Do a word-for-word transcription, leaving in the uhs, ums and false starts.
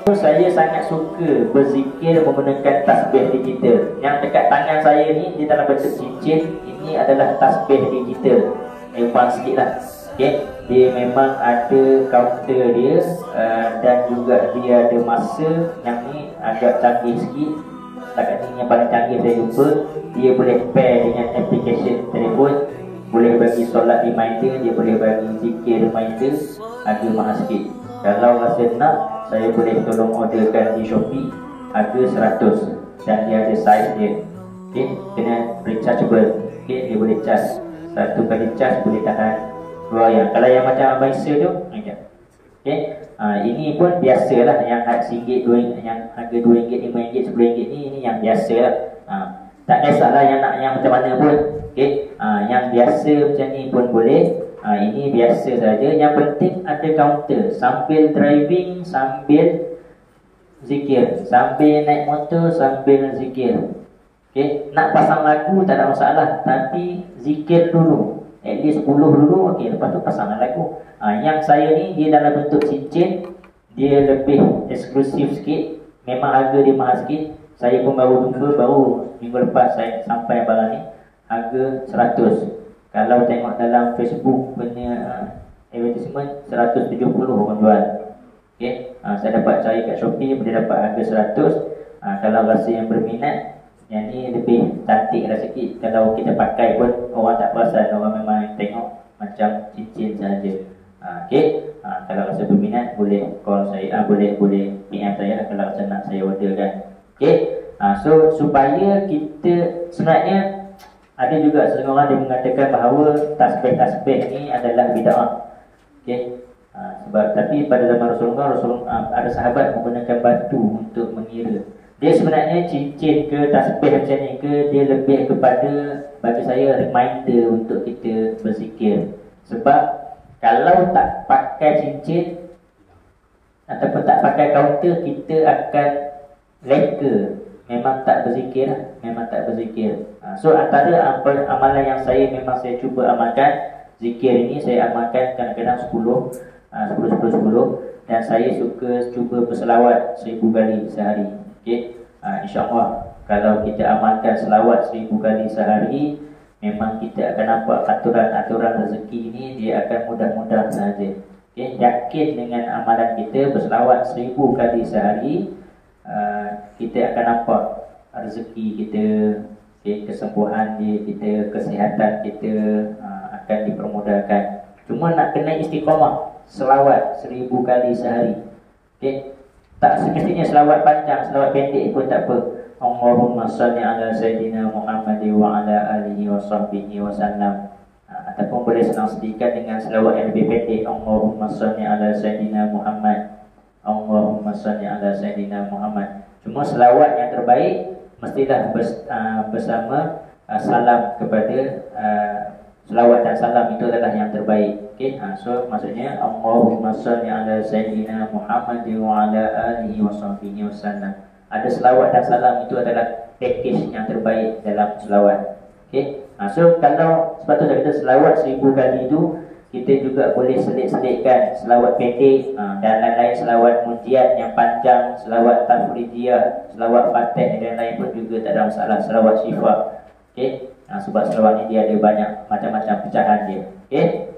Saya sangat suka berzikir menggunakan tasbih digital. Yang dekat tangan saya ni, di dalam bentuk cincin, ini adalah tasbih digital. Memang sikit lah. Okay. Dia memang ada counter dia, uh, dan juga dia ada masa. Yang ni agak canggih sikit. Setakat ni yang paling canggih saya jumpa. Dia boleh pair dengan application telefon. Boleh bagi solat reminder, dia boleh bagi zikir reminder. Harga mahal sikit. Kalau rasa nak, saya boleh tolong orderkan di Shopee. Harga seratus. Dan dia ada size dia. Okay. Kena rechargeable. Okay. Dia boleh charge. Satu kali charge boleh tahan dua yang. Kalau yang macam Abang Isa tu, okay. Ha, ini pun biasalah. Yang harga RM satu ringgit, yang harga dua ringgit, lima ringgit, sepuluh ringgit ni, ini yang biasalah. Ha, tak kisahlah yang nak yang macam mana pun. Okay. Ha, yang biasa macam ni pun boleh. Ha, ini biasa saja. Yang penting ada counter. Sambil driving, sambil zikir. Sambil naik motor, sambil zikir. Okay. Nak pasang lagu tak ada masalah. Tapi zikir dulu. At least sepuluh dulu. Okay. Lepas tu pasang lagu. Ha, yang saya ni, dia dalam bentuk cincin. Dia lebih eksklusif sikit. Memang harga dia mahal sikit. Saya pun baru jumpa. Baru minggu lepas saya sampai barang ni. Harga seratus. Kalau tengok dalam Facebook punya uh, advertisement, seratus tujuh puluh orang jual. Okay. Uh, saya dapat cari kat Shopee, boleh dapat harga seratus. uh, Kalau rasa yang berminat, yang ni lebih cantik lah sikit. Kalau kita pakai pun orang tak perasan. Orang memang tengok macam cincin saja. uh, Okay. uh, Kalau rasa berminat, boleh call saya, uh, Boleh boleh P M saya kalau rasa nak saya orderkan. Okay. uh, So supaya kita, sebenarnya ada juga setengah orang yang mengatakan bahawa tasbih-tasbih ni adalah bid'ah. Okey. Ha, sebab tapi pada zaman Rasulullah, Rasulullah ada sahabat menggunakan batu untuk mengira. Dia sebenarnya cincin ke tasbih macam ni ke, dia lebih kepada, bagi saya, reminder untuk kita berzikir. Sebab kalau tak pakai cincin ataupun tak pakai counter, kita akan leka. Memang tak berzikir, memang tak berzikir. Ha, so antara amalan yang saya memang saya cuba amalkan, zikir ini saya amalkan kadang-kadang sepuluh, sepuluh, sepuluh, sepuluh. Dan saya suka cuba berselawat seribu kali sehari. Okay. Ha, InsyaAllah kalau kita amalkan selawat seribu kali sehari, memang kita akan nampak aturan-aturan rezeki ini dia akan mudah-mudah sahaja. Okay. Yakin dengan amalan kita berselawat seribu kali sehari, Uh, kita akan nampak rezeki kita, okay, kesembuhan dia, kita, kesihatan kita uh, akan dipermudahkan. Cuma nak kena istiqamah, selawat seribu kali sehari. Okay. Tak semestinya selawat panjang, selawat pendek pun tak apa. Allahumma salli ala Sayyidina Muhammad wa ala alihi wa sahbihi wa sallam. uh, Ataupun boleh senang sedikan dengan selawat yang lebih pendek. Allahumma salli ala Sayyidina Muhammad, Allahumma salli ala Sayyidina Muhammad. Cuma selawat yang terbaik mestilah bers, uh, bersama uh, salam kepada uh, selawat dan salam itu adalah yang terbaik. Okay. uh, So maksudnya Allahumma salli ala Sayyidina Muhammad wa ala alihi wa sahbihi wa sallam. Ada selawat dan salam itu adalah package yang terbaik dalam selawat. Okay. uh, So kalau sepatutnya kita selawat seribu kali itu, kita juga boleh selit-selitkan selawat pendek ha, dan lain-lain, selawat munjiat yang panjang, selawat tafridiyah, selawat fatih dan lain pun juga tak ada masalah. Selawat syifa. Okay. Ha, sebab selawat ni dia ada banyak macam-macam pecahan dia. Okay.